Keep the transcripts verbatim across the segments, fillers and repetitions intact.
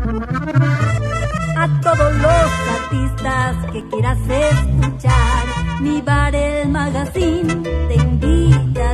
A todos los artistas que quieras escuchar, mi bar El Magazine te invita a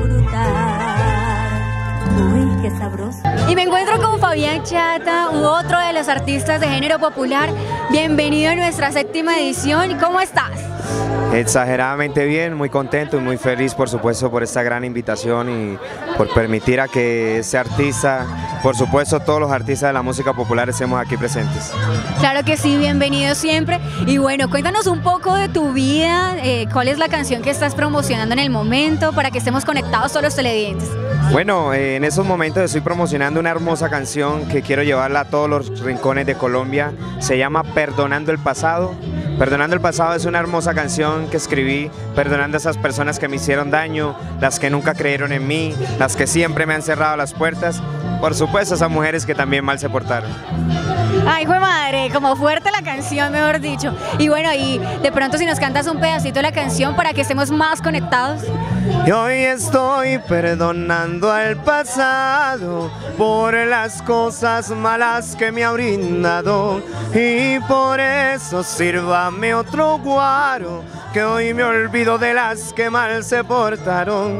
disfrutar. Uy, qué sabroso. Y me encuentro con Fabián Chata, u otro de los artistas de género popular. Bienvenido a nuestra séptima edición. ¿Cómo estás? Exageradamente bien, muy contento y muy feliz, por supuesto, por esta gran invitación y por permitir a que este artista, por supuesto todos los artistas de la música popular, estemos aquí presentes. Claro que sí, bienvenido siempre. Y bueno, cuéntanos un poco de tu vida, eh, cuál es la canción que estás promocionando en el momento para que estemos conectados todos los televidentes. Bueno, eh, en estos momentos estoy promocionando una hermosa canción que quiero llevarla a todos los rincones de Colombia. Se llama Perdonando el Pasado. Perdonando el Pasado es una hermosa canción que escribí perdonando a esas personas que me hicieron daño, las que nunca creyeron en mí, las que siempre me han cerrado las puertas, por supuesto esas mujeres que también mal se portaron. Ay, jue madre, como fuerte la canción, mejor dicho. Y bueno, y de pronto si nos cantas un pedacito de la canción para que estemos más conectados. Y hoy estoy perdonando al pasado por las cosas malas que me ha brindado, y por eso sírvame otro guaro, que hoy me olvido de las que mal se portaron.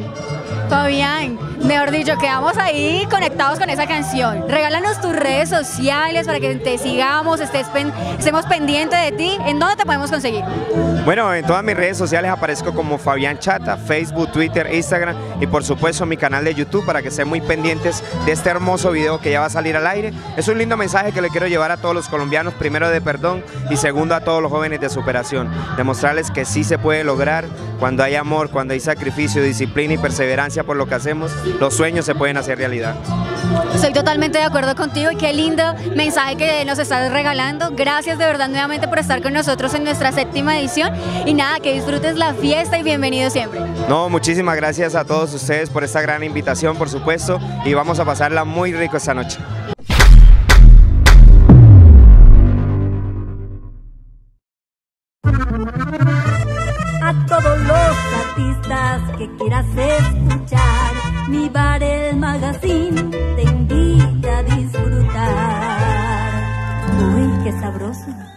Fabián, mejor dicho, quedamos ahí conectados con esa canción. Regálanos tus redes sociales para que te sigamos, estés pen, estemos pendientes de ti. ¿En dónde te podemos conseguir? Bueno, en todas mis redes sociales aparezco como Fabián Chata, Facebook, Twitter, Instagram y por supuesto mi canal de YouTube, para que estén muy pendientes de este hermoso video que ya va a salir al aire. Es un lindo mensaje que le quiero llevar a todos los colombianos, primero de perdón y segundo a todos los jóvenes de superación. Demostrarles que sí se puede lograr cuando hay amor, cuando hay sacrificio, disciplina y perseverancia por lo que hacemos, los sueños se pueden hacer realidad. Estoy totalmente de acuerdo contigo y qué lindo mensaje que nos estás regalando. Gracias de verdad nuevamente por estar con nosotros en nuestra séptima edición y nada, que disfrutes la fiesta y bienvenido siempre. No, muchísimas gracias a todos ustedes por esta gran invitación, por supuesto, y vamos a pasarla muy rico esta noche. A todos los artistas que quieras escuchar, mi bar El Magazine te invita a disfrutar. Uy, qué sabroso.